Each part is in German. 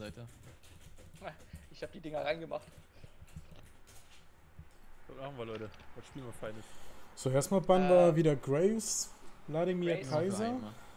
Seite. Ich hab die Dinger reingemacht. Was machen wir, Leute? Was spielen wir Feines? So, erstmal bannen wir wieder Graves, Vladimir Graves. Kaiser.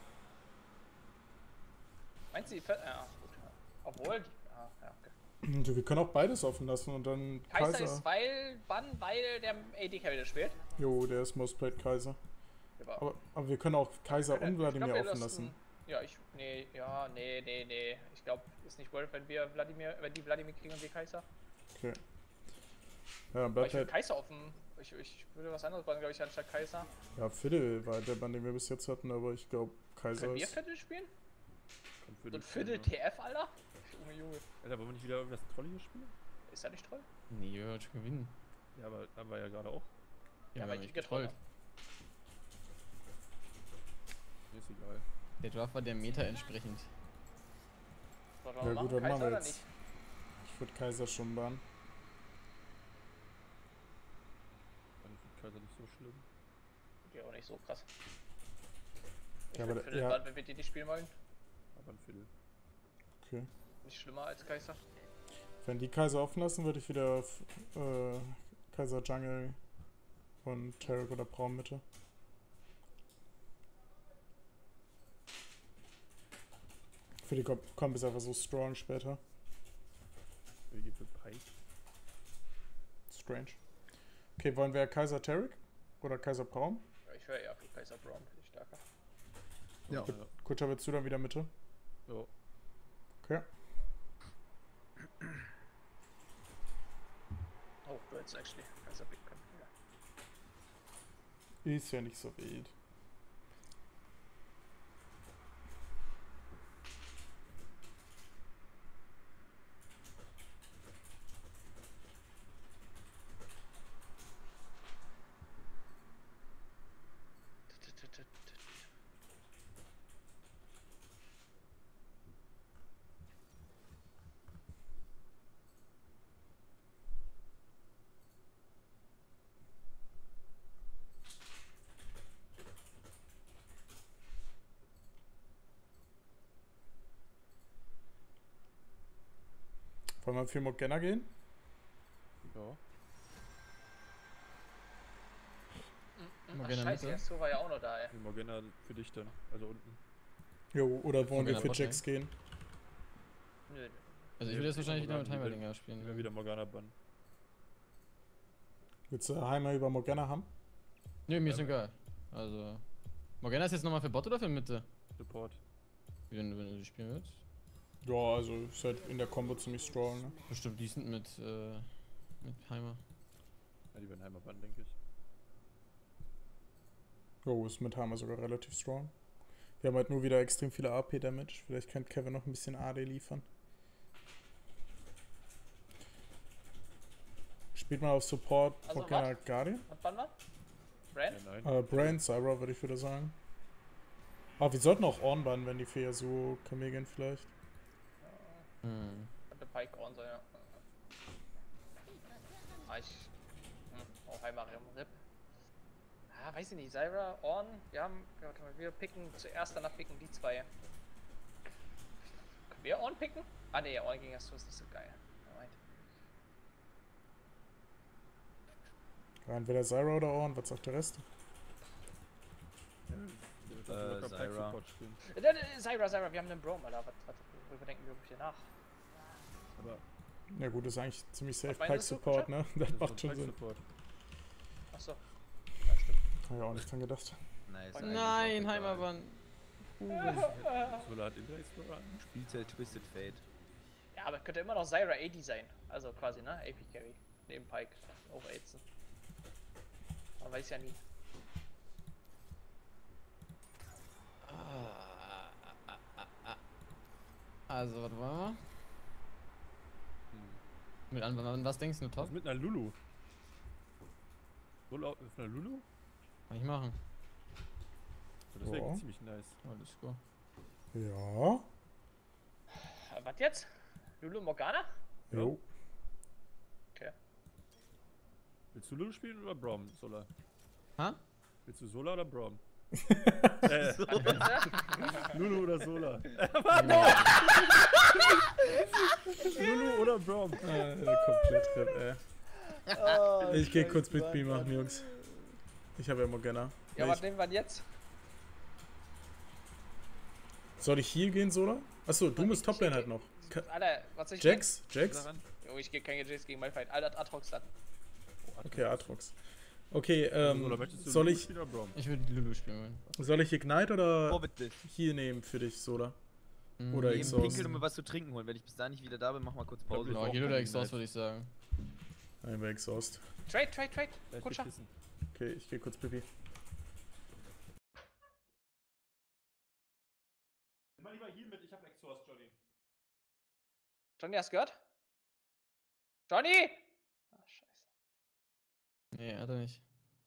Meinst du, die ja, gut. Obwohl, ja, okay. Und wir können auch beides offen lassen und dann Kaiser ist weil der AD Carry spielt. Jo, der ist Most Played Kaiser. Aber wir können auch Kaiser und Vladimir offen lassen. Ja, nee. Ich glaube, ist nicht wollt, wenn die Vladimir kriegen und wir Kaiser. Okay. Ja, bleibt halt Kaiser offen. Ich würde was anderes bannen, glaube ich, anstatt Kaiser. Ja, Fiddle war der Bann, den wir bis jetzt hatten, aber ich glaube, Kaiser können ist... wir Fiddle spielen? So ein Fiddle TF, Alter? Junge. Alter, wollen wir nicht wieder irgendwas Trolliges spielen? Ist er nicht Troll? Nee, wir werden schon gewinnen. Ja, aber haben wir ja gerade auch. Ja, aber ich getrollt. Ist egal. Der Draft war der Meta entsprechend. Ja gut, dann machen wir jetzt. Ich würde Kaiser schon bannen. Ich finde Kaiser nicht so schlimm. Ja, auch nicht so krass. Ja, aber wenn wir die nicht spielen wollen. Aber ein Viertel. Okay. Nicht schlimmer als Kaiser. Wenn die Kaiser offen lassen, würde ich wieder Kaiser Jungle und Tarek oder Braun Mitte. Für die Kombis einfach so strong später. Wie geht für Pike? Strange. Okay, wollen wir Kaiser Tarek oder Kaiser Braun? Ja, ich wäre eher für Kaiser Braun, finde ich stärker. Ja. Kutscher, willst du dann wieder Mitte? Ja. Okay. Oh, du hättest actually Kaiser Big können. Ja. Ist ja nicht so wild. Wollen wir für Morgana gehen? Ja. Morgana scheiße, Yasuo war ja auch noch da, ey. Morgana für dich dann, also unten. Jo, oder wollen wir für Jax gehen? Nö. Also ich würde jetzt wahrscheinlich wieder mit Heimerdinger spielen. Ich will wieder Morgana bannen. Willst du Heimer über Morgana haben? Nö, mir ist egal. Also... Morgana ist jetzt nochmal für Bot oder für Mitte? Support. Wenn du die spielen willst? Ja, also ist halt in der Combo ziemlich strong, ne? Bestimmt decent mit Heimer. Ja, die werden Heimer bannen, denke ich. Jo, ist mit Heimer sogar relativ strong. Wir haben halt nur wieder extrem viele AP-Damage. Vielleicht könnte Kevin noch ein bisschen AD liefern. Spielt man auf Support also Morgana Guardian? Und wann war? Brand? Ja, nein. Brand, Zyra würde ich wieder sagen. Aber wir sollten auch Ornn bannen, wenn die für Yasuo Kameh gehen vielleicht. Könnte Pike on sein, ja. Auch Heimer im Rip. Ah, weiß ich nicht, Zyra, Ornn, wir picken zuerst, danach picken die zwei. Können wir Ornn picken? Ah ne, Ornn gegen Yasuo ist nicht so geil. Entweder Zyra oder Ornn, was sagt der Rest? Zyra. Zyra, wir haben einen Brom, Alter. Worüber denken wir hier nach? Aber ja gut, ist eigentlich ziemlich safe. Was Pike Support, ne? Das macht schon Sinn. Achso. Ja, stimmt. Hab ich auch nicht dran gedacht. Nice. Nein, Heimerbann. Solar hat Explorer. Spielzeit Twisted Fate. Ja, aber könnte immer noch Zyra AD sein. Also quasi, ne? AP Carry. Neben Pike. Auch Aizen. Man weiß ja nie. Also, was war? Mit an was denkst du, Top? Was mit einer Lulu? Mit einer Lulu? Kann ich machen. Das wäre ziemlich nice. Alles klar. Ja. Was jetzt? Lulu Morgana? Jo. Okay. Willst du Lulu spielen oder Braum, Solar? Ha? Willst du Solar oder Braum? Lulu oder Solar? Brom. Komplett RIP, ey. Oh, Ich geh kurz scheiße, Big B Mann. machen, Jungs. Ich habe ja Morgana. Ja, Nee, was nehmen wir denn jetzt? soll ich hier gehen, Sola? Achso, du musst Toplane halt noch. Alter, was soll ich Jax? Jax? Daran. nehmen? Junge, ich gehe keine Jax gegen Malphite. Alter, Atrox dann. Okay, Atrox. Okay, Oder möchtest du soll Lulu ich, spielen oder Brom? Ich würde Lulu spielen wollen. soll ich Ignite oder Oh, bitte. hier nehmen für dich, Sola? Mhm. Oder Eben Exhaust. pinkeln und mir was zu trinken holen. Wenn ich bis da nicht wieder da bin, mach mal kurz Pause. Ja, Ja, auch hier oder kein Exhaust Ignite. würde ich sagen. Nein, wir Exhaust. Trade. Vielleicht Kutscher. gekissen. Okay, ich geh kurz Pipi. Mal lieber hier mit, ich hab Exhaust, Johnny. Johnny, hast du gehört? Johnny! Ah, scheiße. Nee, hat er nicht.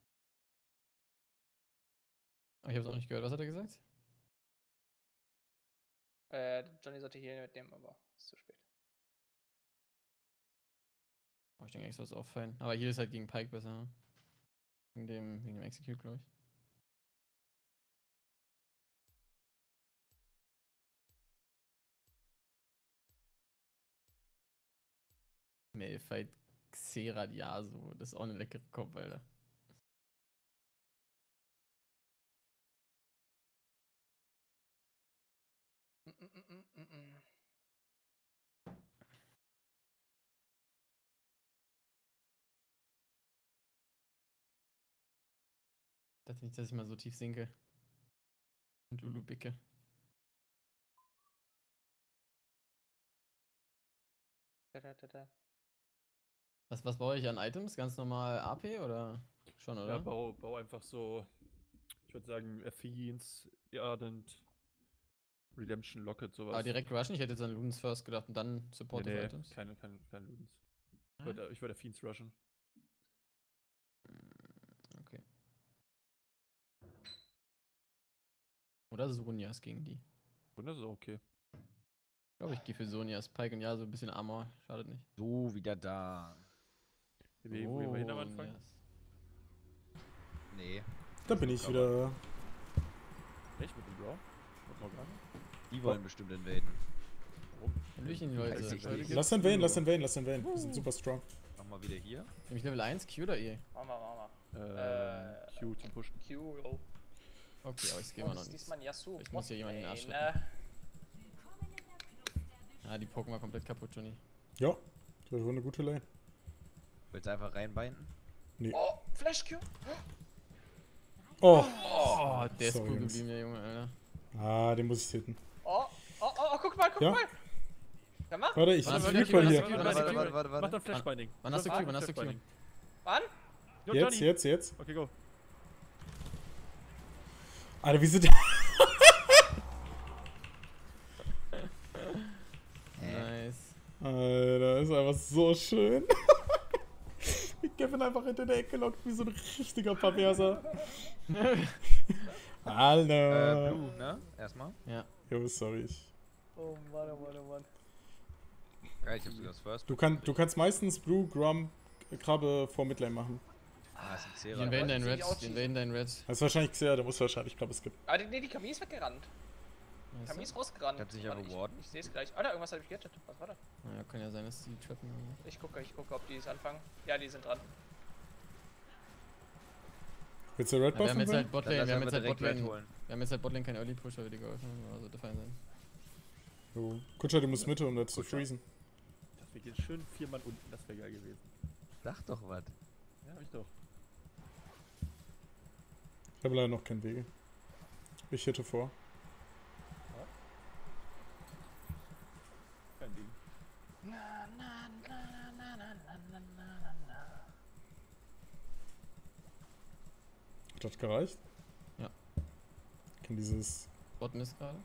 Aber ich hab's auch nicht gehört. Was hat er gesagt? Johnny sollte hier mitnehmen, aber ist zu spät. Oh, ich denke, Exhaust ist auch fein. Aber hier ist halt gegen Pike besser. Ne? Wegen dem Execute, glaube ich. Malphite Xeradiaso. Das ist auch eine leckere Kopf, Alter. Mm. Ich dachte nicht, dass ich mal so tief sinke. Und Lulu bicke. Da. Was baue ich an Items? Ganz normal AP oder? Schon, oder? Ja, bau einfach so, ich würde sagen, Fiends, Ardent, Redemption, Locket, sowas. Aber direkt rushen? Ich hätte jetzt an Ludens First gedacht und dann Supportive nee, Items. keine Ludens. Ich würde Fiends rushen. Okay. Oder Sonias gegen die. Und das ist auch okay. Ich glaube, ich gehe für Sonias. Pike und ja, so ein bisschen Armor. Schadet nicht. So, wieder da. Wo gehen wir hin am Anfang? Sonias. Nee, Da bin ich wieder. Echt mit dem Bro? Mit Morgana? die wollen bestimmt invaden. Hallöchen, Leute. Weiß ich Leute, nicht. geht's? Lass den Vayne, lass den Vayne, lass den Vayne. Wir sind super strong. Nochmal wieder hier. Bin ich Level 1? Q oder E? Machen wir. Q zum Pushen. Q, yo. Okay, aber ich gehe mal noch ist nicht. diesmal ein Yasuo. Ich muss hier jemanden in den Arsch Nein, Ah, die Pokémon war komplett kaputt, Johnny. Ja, das war eine gute Lane. Willst du einfach reinbinden? Oh, Flash Q. Oh, Oh, der ist Sorry, cool Jungs. geblieben, der Junge, Alter. den muss ich hitten. Oh, guck mal. Ja. Ja, mach. Warte, ich Warte, flieg warte, mal warte, hier. warte. Mach dann Flashbinding. Wann hast du Q? Wann hast du Q? Wann? Jo, Jetzt, Johnny. jetzt. Okay, go. Alter, wie sind Nice. Alter, ist einfach so schön. Wie Kevin einfach hinter der Ecke lockt, wie so ein richtiger Perverser. Alter. Blue, ne? Erstmal. Ja. Jo, sorry. Oh Mann. Ja, ich hab sogar das First. Du kannst meistens Blue, Grum, Krabbe vor Midlane machen. Ah, ist ein Die Zera. invaden deinen die Red. auch Die invaden deinen Red. Das ist wahrscheinlich Xer, der muss wahrscheinlich, ich glaube, es gibt. Aber nee, die Camille ist weggerannt. Weißt Camille du? ist rausgerannt. Hat sich ja Warte, rewarden. Ich seh's gleich. Alter, irgendwas hab ich gerettet. Was war das? Naja, kann ja sein, dass die trappen. Ich gucke, ob die es anfangen. Ja, die sind dran. Willst du Red Ja, wir haben buffen? jetzt Will? halt Botlane, Dann wir haben lass jetzt halt einfach direkt Red Botlane. holen. Wir haben jetzt halt Botlane kein Early Pusher, würde geholfen haben, also dürfte fein sein. Jo. Kutscher, du musst Mitte, um das zu Kutscher. freezen. Wir gehen schön 4 Mann unten, das wäre geil gewesen. Sag doch was. Ja, hab ich doch. Ich habe leider noch keinen Wege. Ich hätte vor. Kein Ding. Hat das gereicht? Ja. Kann dieses. Botten ist gerade.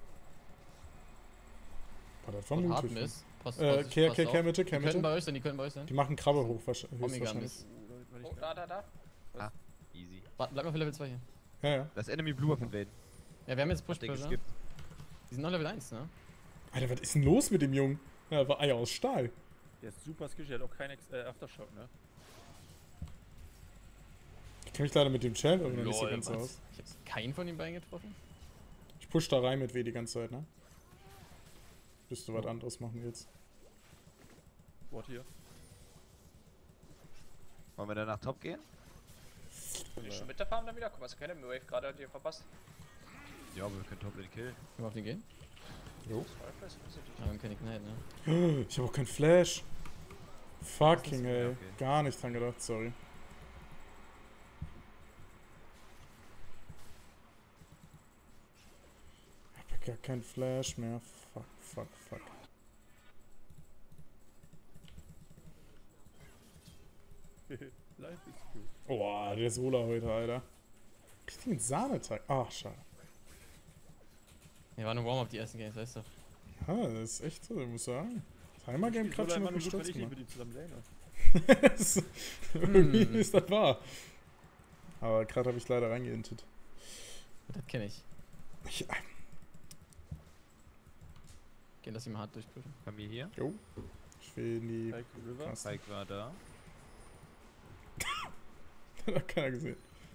War das war Und mutig. Hard Miss. Passt, Kehr passt Mitte, auf. Kehr Die könnten Mitte. bei euch sein, die könnten bei euch sein. Die machen Krabbe hoch Omega wahrscheinlich. Miss. Oh, da. Easy. Bleib mal für Level 2 hier. Ja, ja. Das Enemy Blue auf invaden. Ja, wir haben jetzt Push Hat der Pressure. geskippt. Die sind noch Level 1, ne? Alter, was ist denn los mit dem Jungen? Ja, war Eier aus Stahl. Der ist super skilled, der hat auch keinen Aftershock, ne? Ich kenne mich leider mit dem Channel irgendwie nicht so Lol, ganz was? aus. Ich hab keinen von den beiden getroffen. Ich push da rein mit W die ganze Zeit, ne? Bis du was anderes machen willst. Wort hier. Wollen wir dann nach Top gehen? Will ich schon mit der Farm dann wieder? Guck mal, so keine Wave gerade hat ihr verpasst. Ja, aber wir können Top Lane killen. Können wir auf den gehen? Jo. Zweifel ist positiv. Ja, wir haben keine Ignite, ne? Ich habe auch keinen Flash. Fucking Ja, ey. okay. Gar nicht dran gedacht, sorry. Ich hab gar keinen Flash mehr. Fuck, fuck, fuck. Life is good. Oh, der Sola heute, Alter. Richtigen Sahneteig. Ach, schade. Ja, war eine Warm-Up die ersten Games, weißt du. Ja, das ist echt so, ich muss sagen. Timer Game Ich soll Klatschen einfach hat mich nur gut, stolz wenn ich nicht gemacht. mit ihm zusammen lane. Das- Irgendwie ist das wahr. Aber gerade habe ich leider reingeintet. Das kenne ich. Ich, Gehen, dass sie mal hart durchprüfen. Haben wir hier? jo. Ich will in die. Like River. Krass. Spike war da. Hat keiner gesehen.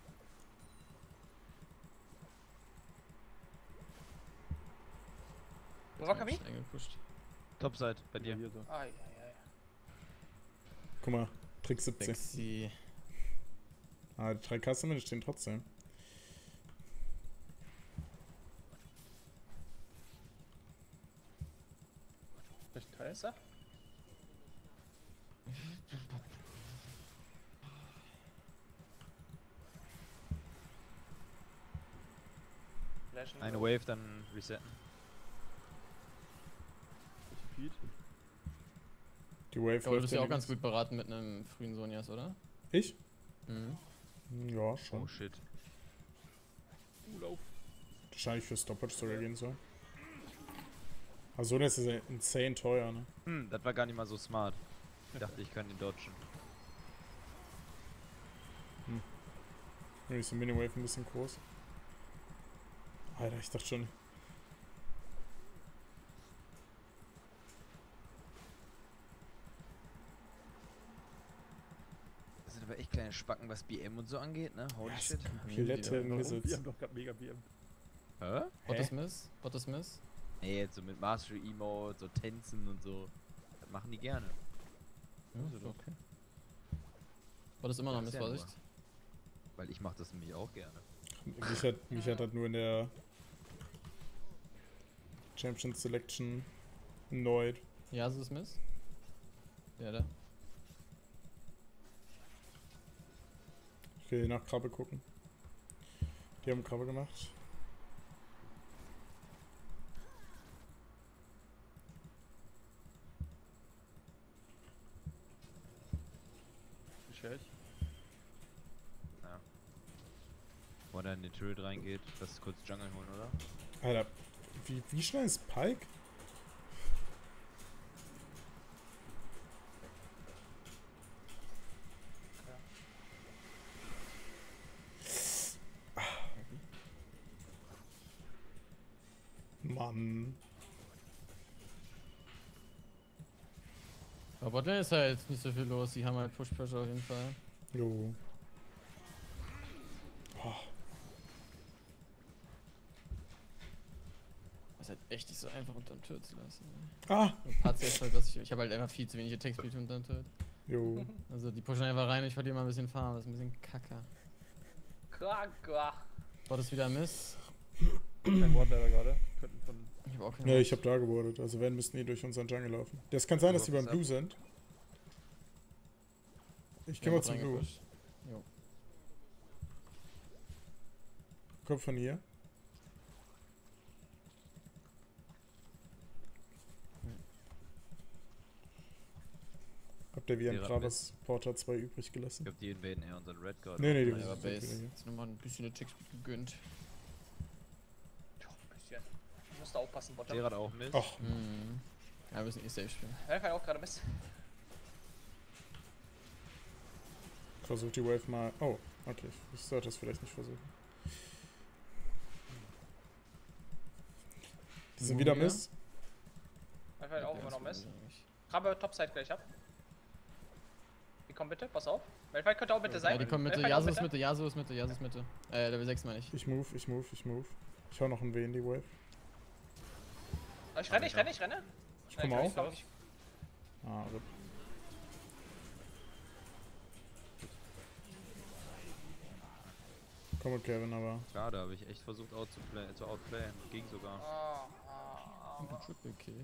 Wo war Kami? Eingepusht. Topside, bei dir. Hier so. Ai. Guck mal, Trick 17. Sexy. Ah, die 3 Kasten stehen trotzdem. Vielleicht Teil? Ist er? Flashen. Eine Wave, dann resetten. Feed. Die Wave Ich glaube, du läuft bist ja auch die ganz ganze- gut beraten mit einem frühen Sonjas, oder? Ich? Mhm. Ja, Oh schon. shit. Lauf. Wahrscheinlich für Stoppage sogar gehen soll. Also das ist ja insane teuer, ne? Das war gar nicht mal so smart. Ich dachte, ich kann ihn dodgen. Irgendwie ist die Mini-Wave ein bisschen groß. Alter, ich dachte schon. Das sind aber echt kleine Spacken, was BM und so angeht, ne? Holy Ja, shit. Pilette, Warum? Wir Missiles. haben doch gerade mega BM. Hä? Bot ist Miss? Bot ist Miss? Nee, jetzt so mit Mastery Emote, so Tänzen und so. Das machen die gerne. Ja, ist okay. Bot ist immer noch Ja, Miss, sehr nur. Vorsicht. Weil ich mach das nämlich auch gerne. Mich hat das nur in der Champion Selection erneut. Ja, so ist Miss. Ja, da. Ich will nach Krabbe gucken. Die haben Krabbe gemacht. Bescheid. Bevor der in den Turret reingeht, lass kurz Jungle holen, oder? Alter, wie schnell ist Pike? Mann. Aber Botlane ist halt nicht so viel los, die haben halt Push-Pressure auf jeden Fall. Jo. Oh, Das ist halt echt nicht so einfach unterm Turret zu lassen. ah, Partiell ist halt, was ich habe halt einfach viel zu wenig Attack-Speed unterm Turret. jo. Also die pushen einfach rein und ich verliere mal ein bisschen Farm, das ist ein bisschen kacke. Kaka. Bot ist wieder Miss. Kein Wort leider gerade. Könnten von. Ich habe auch keinen Ja, Wort. ich hab da gebordet. Also wenn, müssten die durch unseren Jungle laufen. Das kann sein, dass die beim Blue sind. Ich geh mal zum Blue. reingepusht. Jo. Kommt von hier. Habt ihr wie ein Wäre Bravas Porter 2 übrig Ich gelassen? glaube, die invaden eher unseren Red Guard. Nee, nee, die Ja, sind aber wieder Base. hier. Jetzt nochmal ein bisschen Attack-Speed gegönnt. Ja, ein bisschen. Du musst da aufpassen, Bot. Der hat auch Mist. Ach, Mhm. Ja, wir müssen eh safe spielen. Ja, kann auch gerade Mist. versuch die Wave mal. Oh, okay. Ich sollte das vielleicht nicht versuchen. Die sind wieder Mist. Einfach auch Ja, immer noch das Mist. weiß ich nicht. Krabbe Topside gleich ab. Die kommen bitte, pass auf. Weltweit könnte auch bitte sein. Ja, die kommen Mitte, Weltweit auch Yasuo ist Mitte, Yasuo ist Mitte, Yasuo ist Mitte. Level 6 meine ich. Ich move. Ich hau noch ein W in die Wave. Ich renne. Ich komme Nein, auch. glaub ich. Ah, RIP. Komm mit Kevin, aber. Schade, habe ich echt versucht zu outplayen. Ging sogar. Und ein Triple Kill.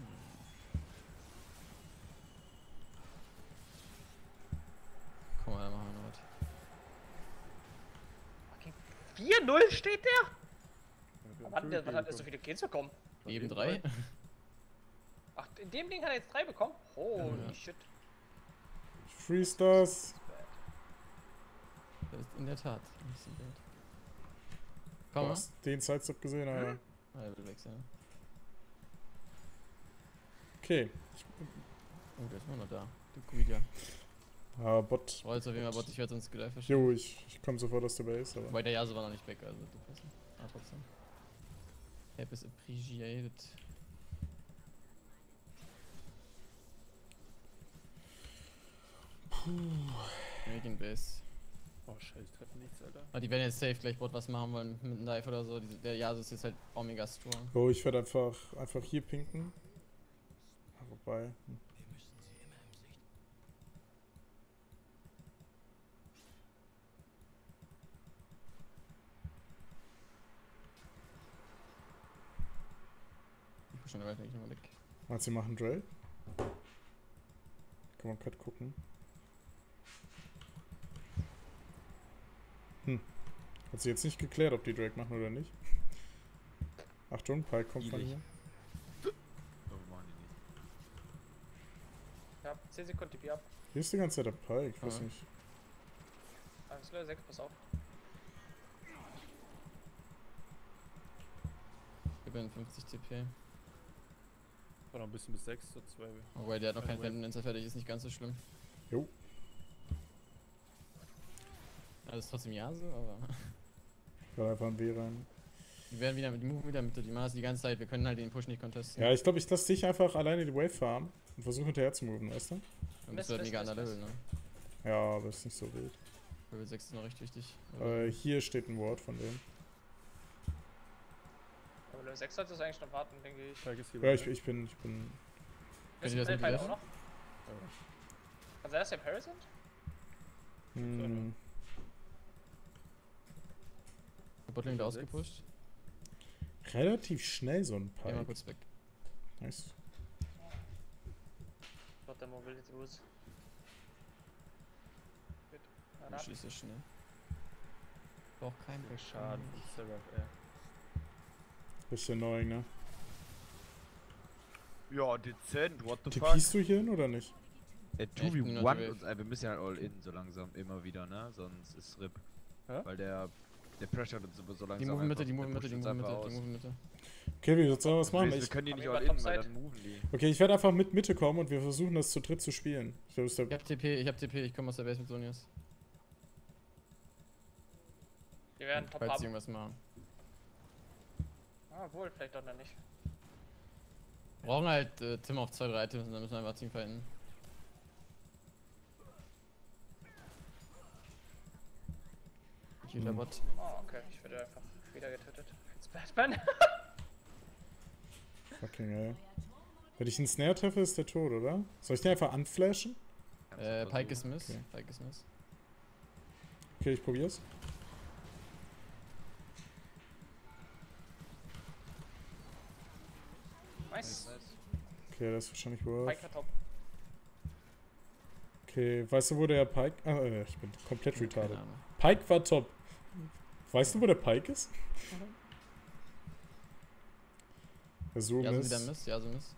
Komm mal, machen wir noch was. Fucking 4-0 steht der? Was hat er so viele Kills bekommen? Eben 3. Ach, in dem Ding hat er jetzt 3 bekommen? Holy Ja. shit. Ich freeze das. Das ist in der Tat nicht so wild. Komm Du mal. hast den Sidestep gesehen, aber. Ah, er will wechseln. Okay. Oh, der ist immer noch da. Du Guidia. Ah, Bot. Rollst auf jeden Fall Bot, ich werde sonst gleich verschieben. Jo, ich komm sofort aus der Base, aber. Wobei der Yasuo war noch nicht weg, also du passen. Ah, trotzdem. Help is appreciated. Making Base. Oh, scheiße, treffen nichts, Alter. Aber die werden jetzt safe gleich Bot was machen wollen mit einem Dive oder so. Der Yasuo ist jetzt halt auch mega strong. Oh, ich werde einfach hier pinken. Ah, wobei. Ich muss schon weiter, ich nochmal weg. Meinst du, sie machen Dre? Kann man gerade gucken. Hat sie jetzt nicht geklärt, ob die Drake machen oder nicht. Achtung, Pike kommt von Easy. hier. Oh, machen die nicht. Ja, 10 Sekunden TP ab. Hier ist die ganze Zeit der Pike, ich weiß Ah. nicht. Alles klar, 6, pass auf. Ich bin 50 TP. War noch ein bisschen bis 6, so 2. Wobei der hat noch keinen Wave. Fenster fertig, ist nicht ganz so schlimm. Jo. Also ist trotzdem Yasuo, aber. Gerade einfach ein W rein. Die werden wieder mit, die moven wieder mit, die machen das die ganze Zeit, wir können halt den Push nicht contesten. Ja, ich glaube, ich lasse dich einfach alleine die Wave farmen und versuche hinterher zu moven, weißt du? Dann bist du halt mega an der Level, ne? Ja, aber ist nicht so wild. Level 6 ist noch recht wichtig. Hier steht ein Ward von dem. Aber Level 6 sollte es eigentlich noch warten, denke ich. Pike ist hier. Ja, bei ich bin. Könnt Ist ihr das Pfeil mit auch noch? Kann sein, dass der Parry sind? Hm, Bottling da Level 6. ausgepusht. relativ schnell so ein Geh mal Pike. kurz weg. Nice. Gott, der Mobility Boost. Gut. Du schießt so schnell. Braucht keinen Der Schaden von Seraph, ey. Bisschen annoying, ne? Ja, dezent, what the fuck? TPst du hier hin oder nicht? Der Ja, ich bin nur 2v1 Wave. uns, wir müssen ja all in so langsam immer wieder, ne? Sonst ist RIP. Hä? Weil der pressured uns so langsam. Die moven Mitte, einfach, die moven der Mitte, die pusht uns moven einfach Mitte, die aus. moven Mitte. Okay, wie sollen wir was machen? Wir können die Haben nicht wir all über in, weil Topside? dann moven die. Okay, ich werde einfach mit Mitte kommen und wir versuchen das zu dritt zu spielen. Ich glaube, Ich hab TP, ich komme aus der Base mit Sonias. Wir werden Top Falls sie haben. irgendwas machen. Ah, wohl, vielleicht doch noch nicht. Wir brauchen halt Tim auf 2-3 Items und dann müssen wir einfach Teamfighten. Ich will der Bot. Oh, okay, ich werde einfach wieder getötet. Jetzt Batman. fucking hell. Wenn ich einen Snare treffe, ist der tot, oder? Soll ich den einfach anflashen? Kannst du Pike ist versuchen. Miss. Okay. Pike ist Miss. Okay, ich probier's. Nice. Okay, das ist wahrscheinlich Worth. Pike hat Top. Okay, weißt du, wo der Pike... Ah, ich bin komplett Keine retarded. Ahnung. Pike war top. Weißt du, wo der Pike ist? Der so Ja, so wieder Mist. Miss, ja, so Miss.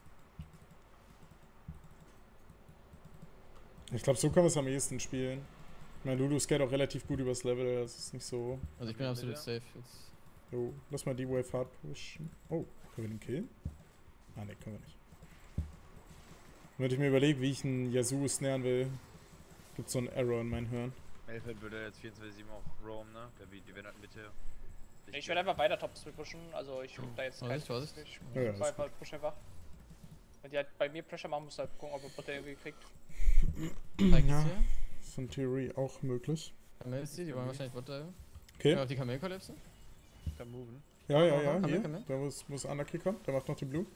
Ich glaube, so kann man es am ehesten spielen. Ich meine, Lulu skate auch relativ gut übers Level, das ist nicht so... Also ich bin Mitte. absolut safe jetzt. Jo, lass mal die Wave hard pushen. Oh, können wir den killen? Ah, ne, können wir nicht. Wenn ich mir überlege, wie ich einen Yasuo snaren will, gibt so einen Error in meinen Hirn. Elfeld würde jetzt 24/7 auch roam, ne? Die werden halt Mitte. Ich werde einfach weiter Tops pushen, also ich guck da jetzt Vorsicht, Vorsicht. Ich Ja, ja, ist einfach push einfach. Wenn die halt bei mir Pressure machen, muss halt gucken, ob er Bot irgendwie kriegt. Pike Ja. ist hier. Ist in Theorie auch möglich. Kamel ist hier, die wollen wahrscheinlich Bot diven. Okay. Können wir auf die Kamel kollapsen? Kann moven. Ja, ja, Aha, ja, Kamel, hier. Kamel. Da muss Anarchy kommen. Der macht noch die Blue.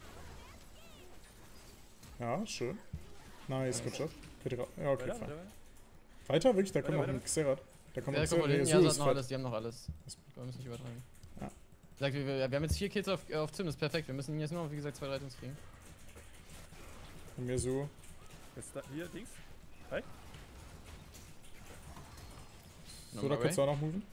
Ja, schön. Nice, good job. Ja, okay, Weiter, fein. weiter, weiter. Weiter? Wirklich? Da kommt noch Weiter, ein Xerath. Da kommt Der uns kommt von der hinten, Yasuo ja, ist hat noch fett. alles, die haben noch alles. Das- Wir müssen nicht übertreiben. Ja. Sagt, wir haben jetzt 4 Kills auf Tim, das ist perfekt. Wir müssen jetzt nur noch, wie gesagt, 2 Items kriegen. Von Yasuo. Ist da hier, Dings? Hi? So, da kannst du auch noch moven.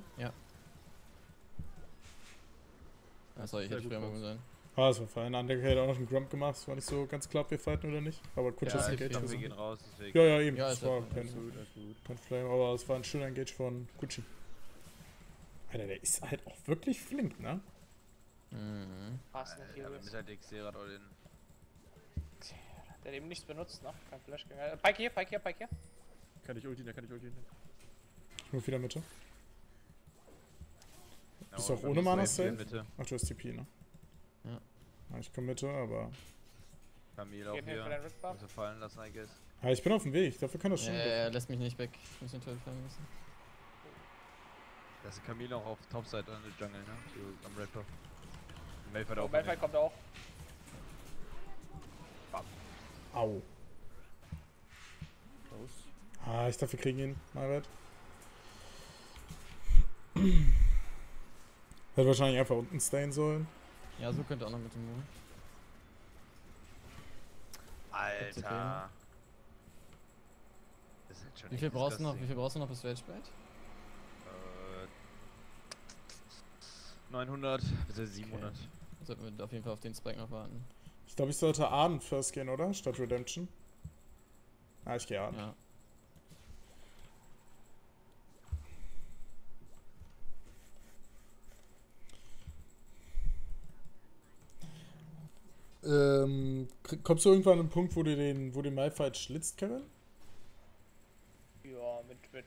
Ja, sorry, ich Sehr hätte gut früher raus. mal sein. Ah, das war fein. Undercare hat auch noch einen Grump gemacht. Das war nicht so ganz klar, ob wir fighten oder nicht. Aber Kutscher ist Ja, ich engaged. glaube, Also. wir gehen raus, deswegen. Ja, ja, eben. Ja, das ist war ja kein, Alles gut. kein Flame, aber es war ein schöner Engage von Gucci. Alter, der ist halt auch wirklich flink, ne? Mhm. Hast nicht Ja, hier wir müssen halt Xerath all in. Der hat eben nichts benutzt, ne? Kein Flash gegangen. Pike hier, Pike hier, Pike hier. Kann ich ultieren, kann ich ultieren. Nur wieder Mitte. Ja, Bist du aber auch wir ohne müssen Mana jetzt hier safe? Mitte. Ach, du hast TP, ne? Ja. Ja, ich komme Mitte, aber... Camille auch Geht hier für hier. den Red Buff. Muss er fallen lassen, I guess. Ja, ich bin auf dem Weg. Dafür kann das schon. Er lässt mich nicht weg. Ich muss den Turtle fallen lassen. Das ist Camille auch auf Topside an der Jungle, ne? So, am Red Buff. Malphite Oh, auch. Malphite kommt auch. Au. Raus. Ah, ich dachte, wir kriegen ihn. My bad. Hätte wahrscheinlich einfach unten stayen sollen. Ja, so könnte auch noch mit dem Move. Alter. Das ist halt schon Wie viel echt brauchst du noch? disgusting. Wie viel brauchst du noch bis Rage Bait? 900 bis 700. Sollten wir auf jeden Fall auf den Spike noch warten. Ich glaube, ich sollte Arden first gehen, oder? Statt Redemption. Ah, ich gehe Arden. Ja. Kommst du irgendwann an einen Punkt, wo du den Malphite schlitzt, Kevin? Ja,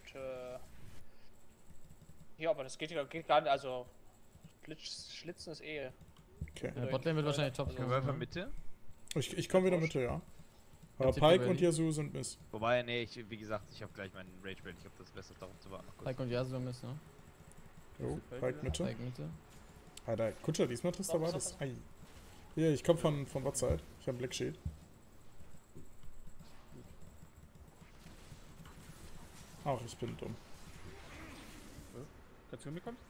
ja, aber das geht gar nicht, also Schlitzen ist eh. Okay. Botlane wird wahrscheinlich top. Also, Können wir einfach Mitte? Ich komme wieder Mitte, ja. Aber Habt ihr Pike ready? und Yasuo sind Miss. Wobei, nee, wie gesagt, ich habe gleich meinen Rage Bait. Ich habe das besser darauf zu warten. Noch kurz. Pike und Yasuo müssen, ne? Jo, Pike Mitte. Pike Mitte. Alter, Kutscher, diesmal triffst du Warum aber ist das. das Ei. Hier, ich komme von Botside. Ich habe Black Shield. Ach, ich bin dumm. Kannst du mitkommen?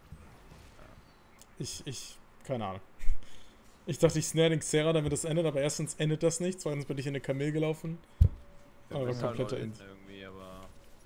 Keine Ahnung. Ich dachte, ich snare den Xera, damit das endet, aber erstens endet das nicht, zweitens bin ich in eine Kamel gelaufen. Wir Aber müssen halt kompletter all in Int. irgendwie, aber.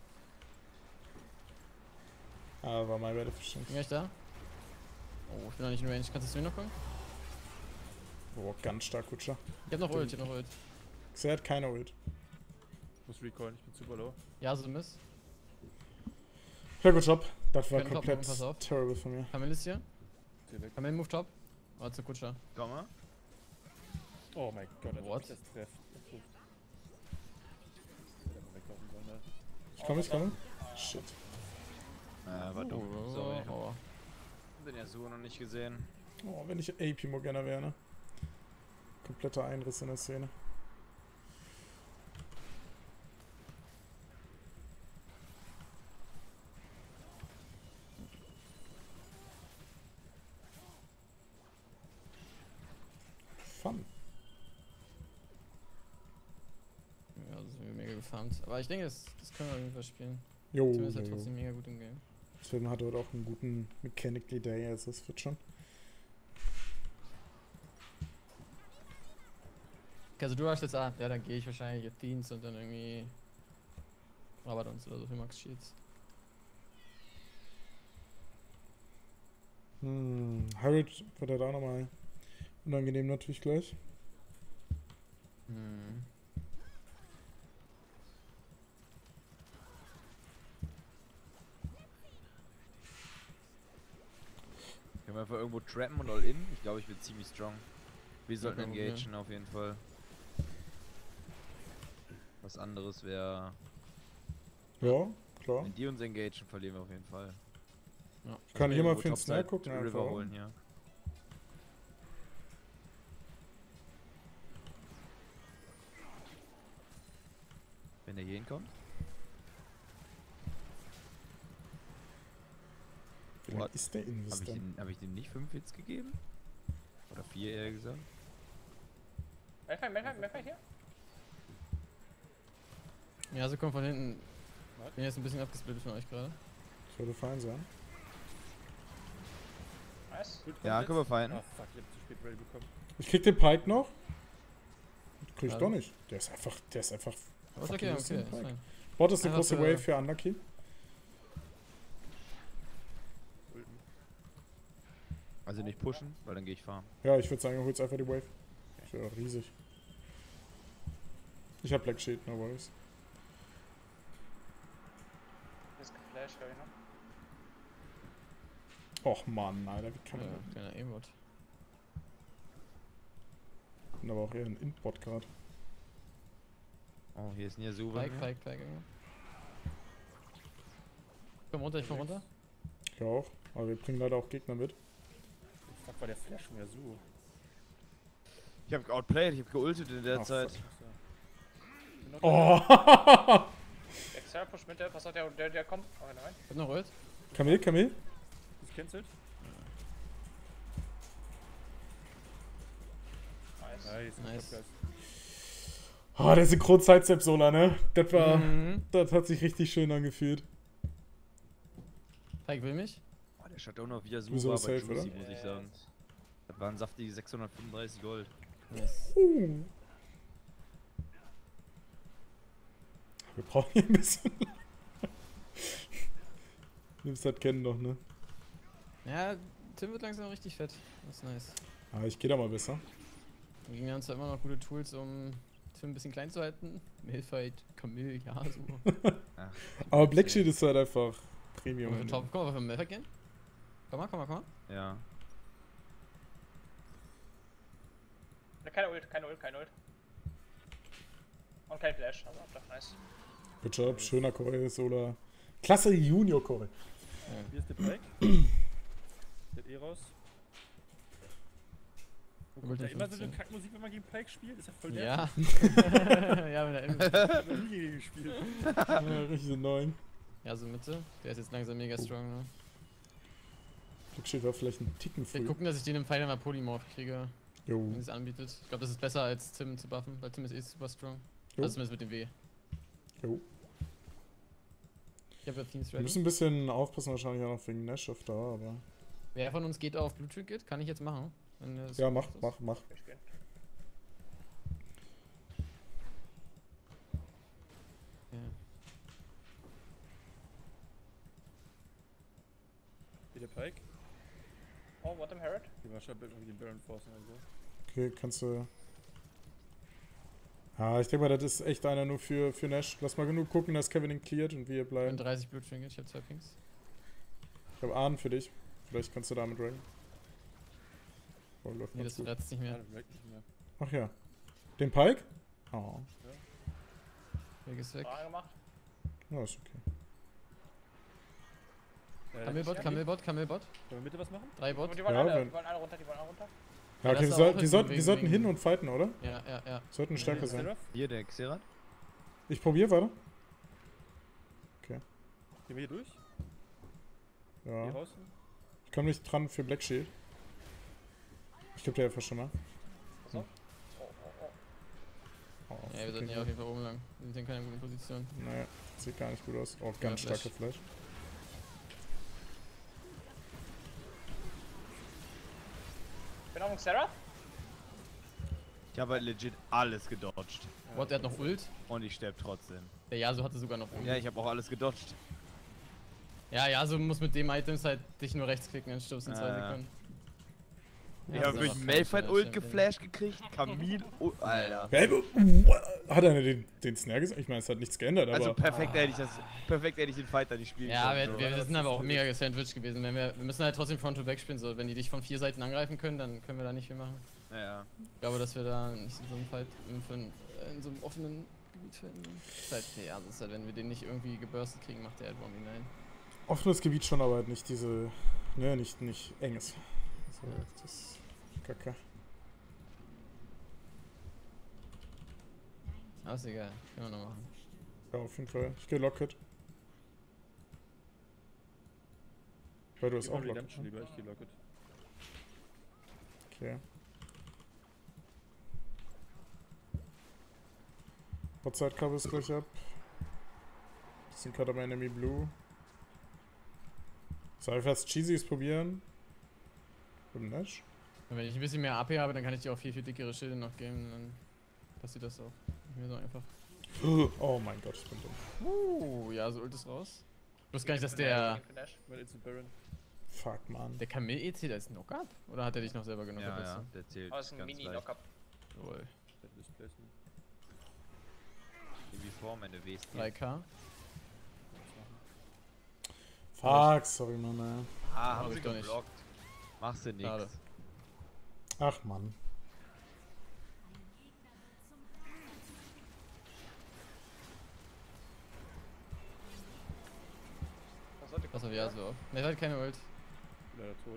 Ah, war my bad, verstanden. Bin ich da? Oh, ich bin noch nicht in Range. Kannst du zu mir noch kommen? Boah, ganz stark, Kutscher. Ich hab noch Ult, ich hab noch Ult. Xera hat keine Ult. Ich muss recallen, ich bin super low. Yasuo Miss. Ja, gut Job. Das war Können top komplett machen, pass auf. terrible von mir. Camille ist hier. Geh weg. Camille move top. Oh, zu Kutscher. Komm mal. Oh mein Gott, als What? ob ich das treff. Hätte mal weglaufen sollen, ne? Ich komme. Shit. War dumm. Sorry. Oh. Den Yasuo noch nicht gesehen. Oh, wenn ich AP Morgana wäre, ne? Kompletter Einriss in der Szene. Fun. Ja, das sind wir mega gefarmt. Aber ich denke, das können wir auf jeden Fall spielen. Jo, Tim ist halt jo. trotzdem mega gut im Game. Film hat heute auch einen guten Mechanically Day, also es wird schon. Okay, also du hast jetzt, ja, dann gehe ich wahrscheinlich auf Dienst und dann irgendwie Rabadons oder so für Max Shields. Harriet wird er da nochmal unangenehm natürlich gleich. Hm. Können wir einfach irgendwo trappen und all in? Ich glaube, ich bin ziemlich strong. Wir sollten kein Problem. engagen auf jeden Fall. Was anderes wäre. Ja, klar. Wenn die uns engagen, verlieren wir auf jeden Fall. Ja. Ich kann hier mal Irgendwo für den Topside Snare gucken. River einfach. holen hier. Wenn der hier hinkommt. Wie lang What? ist der Invis Habe ich, denn? hab ich dem nicht 5 Hits gegeben? Oder 4 eher gesagt? Malphite hier? Ja, so kommt von hinten. Bin jetzt ein bisschen abgesplittet von euch gerade. Sollte fein sein. Nice. Gut, Ja, kommt können wir jetzt. fighten. Ah, fuck, ich hab zu spät Rail bekommen. Ich krieg den Pike noch. Krieg ich Ja. doch nicht. Der ist einfach. Aber ist fucking okay, lustig, okay, ist Pike. fein. Bot ist eine Einfach große für- Wave für Unlucky. Ulten. Also nicht pushen, weil dann gehe ich farmen. Ja, ich würde sagen, du holst einfach die Wave. Ist ja riesig. Ich hab Black Shield, no worries. Ist geflasht, glaube ich, ne? Och Mann, Alter, wie kann Ja, man. kleiner Aimbot. Bin aber auch eher ein Int-Bot gerade. Oh, hier ist ein Yasuo. Pike. Komm runter, ich komm runter. Ich auch. Aber wir bringen leider auch Gegner mit. Fuck, war der Flash von Yasuo. Ich hab outplayed, ich hab geultet in der Ach, Zeit. Achso. Bin noch Oh! Der Xerath push mit der, was hat der kommt. Oh nein. Wird noch Ult. Kamel? da. Ist cancelled? Nice. Nice. Nice. Nice. Oh, der Synchron-Sidestep-Solar, ne? Das war. Mhm. Das hat sich richtig schön angefühlt. Pike will mich. Oh, der Shutdown auf Yasuo Du so war aber safe, juicy, oder? muss ich sagen. Das waren saftige 635 Gold. Nice. Wir brauchen hier ein bisschen. Nimmst das kennen doch, ne? Ja, Tim wird langsam richtig fett. Das ist nice. Ah, ich geh da mal besser. Wir geben uns zwar immer noch gute Tools, um Tim ein bisschen klein zu halten. Malphite, Camille, ja, so. Ach, Aber Black Shield ist halt einfach Premium. Top, komm mal für Malphite gehen. Komm mal. ja. Keine Ult. Und kein Flash, also doch nice. Good job, schöner Core Solar. Klasse Junior Core. Hier ist der Pike. Der hat eh raus. Oh, kommt da immer so eine 15. Kackmusik, wenn man gegen Pike spielt? Ist ja voll Ja. ja, wenn er im. Ich hab noch nie gegen ihn gespielt. Ja, richtig annoying. Ja, so Mitte. Der ist jetzt langsam mega strong, ne? Black Shield war vielleicht ein Ticken Wir früh. gucken, dass ich den im Final mal Polymorph kriege, Jo. wenn es anbietet. Ich glaube, das ist besser als Tim zu buffen, weil Tim ist eh super strong. Jo. Also zumindest mit dem W. Jo. Ich habe ja Themes Wir ready. müssen ein bisschen aufpassen, wahrscheinlich auch noch wegen Nash auf da, aber. Wer von uns geht auf Blue Trinket? Kann ich jetzt machen. Wenn das Ja, so mach. ist. Ich gehen. Ja. Wie der Pike? Oh, what am Herod? Die war schon irgendwie den Baron Force oder so. Okay, kannst du. Ah, ich denke mal, das ist echt einer nur für Nash. Lass mal genug gucken, dass Kevin ihn cleart und wir Ich bin bleiben. 30 Blue Trinket, ich habe 2 Pings. Ich habe Ahnen für dich. Vielleicht kannst du damit ranken. Oh, läuft Nee, ganz das gut. rettet nicht Ja, mehr. das merkt nicht mehr. Ach ja. Den Pike? Oh. Weg ist weg. Frage gemacht. Ja, ist okay. Camillbot. Wollen wir Mitte was machen? 3 Bot. Die wollen Ja, alle, wenn- die wollen alle runter. Ja, Ja, okay, das wir, war auch sollten, wegen- wir sollten hin wegen- und fighten, oder? Ja. Sollten stärker sein. Seraph? Hier, der Xerath. Ich probiere, warte. Gehen wir hier durch? Hier Ja. raus? Ich komme nicht dran für Black Shield. Ich glaube, der einfach schon mal. So. Oh. Oh, Ja, wir sollten hier auf jeden Fall oben lang. Wir sind in keiner guten Position. Naja, sieht gar nicht gut aus. Oh, ganz Ja, Flash. starker Flash. Bin auf dem Xerath. Ich habe halt legit alles gedodged. What, der hat noch Ult? Und ich sterb trotzdem. Der Yasuo hatte sogar noch Ult. Ja, ich habe auch alles gedodged. Ja, Yasuo muss mit dem Items halt dich nur rechts klicken, dann stirbst du in 2 Sekunden. Ich Ja, habe das durch ist einfach Malphite falsch, Ult ja, geflasht gekriegt. Camille. Alter. Hey, hat einer den Snare gesagt? Ich meine, es hat nichts geändert, aber. Also perfekt hätte ich den Fight da nicht spielen Ja, können. wir sind aber auch mega gesandwiched gewesen. Wenn wir müssen halt trotzdem Front-to-Back spielen. So, wenn die dich von 4 Seiten angreifen können, dann können wir da nicht viel machen. Ja. Ich glaube, dass wir da nicht in so einem Fight in so einem offenen Gebiet finden. Das ist halt, ja, das ist halt, wenn wir den nicht irgendwie geburstet kriegen, macht der halt Bomb hinein. Offenes Gebiet schon, aber halt nicht diese. Ne, nicht enges. So, das ist kacke. Aber ist egal, können wir noch machen. Ja, auf jeden Fall. Ich gehe Locket. Weil du hast Ich auch mach Locket. Redemption Ne? lieber, ich geh Locket. Okay. Outside Cover ist gleich ab. Bisschen Cut am Enemy Blue. Soll ich fast Cheesies probieren? Mit dem Nash? Und wenn ich ein bisschen mehr AP habe, dann kann ich dir auch viel dickere Schilde noch geben. Dann passiert das auch. Nicht mehr so einfach. Oh mein Gott, ich bin dumm. Ja, so Ult ist raus. Ich wusste gar nicht, dass der Mein Instant Baron. Fuck, man. Kamil EC, der ist Knock-Up? Oder hat er dich noch selber genommen? Ja, ja, der zählt. Aber es ist ein ganz Mini-Lockup. Jawohl. Displacement. Wie vor meine WST. 3K. Fuck, sorry, Mann. Ah, Hab hab ich ich doch nicht. geblockt. Machst du nix. Schade. Ach, Mann. Was sollte Pass auf Yasuo auf. Ne, hat keine Ult. Leider tot.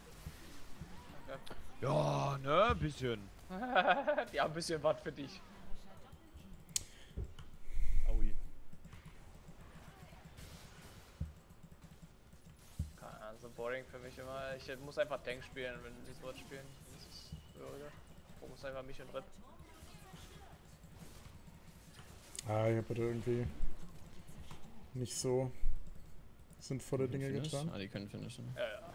Ja, ne, ein bisschen. Ja, ein bisschen was für dich. Aui. Also boring für mich immer. Ich muss einfach Tank spielen, wenn die sowas spielen. Das ist blöde. Fokus einfach mich und Rip. Ah, ich hab heute irgendwie nicht so sinnvolle Dinge Finish? getan. Ah, die können finishen. Ja, ja.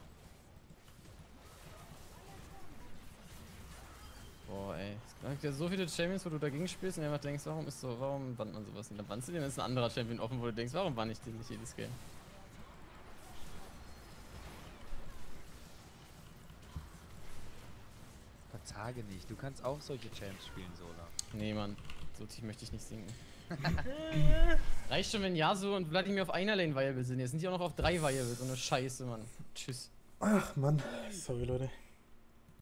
Boah, ey. Es gibt ja so viele Champions, wo du dagegen spielst und einfach denkst, warum bannt man sowas nicht? Dann bannst du den, dann ist ein anderer Champion offen, wo du denkst, warum bann ich den nicht jedes Game? Verzage nicht. Du kannst auch solche Champs spielen, Sola. Nee, Mann. So tief möchte ich nicht sinken. Reicht schon, wenn Yasuo und Vladimir auf einer Lane viable sind. Jetzt sind die auch noch auf 3 viable. So eine Scheiße, Mann. Tschüss. Ach, Mann. Sorry, Leute.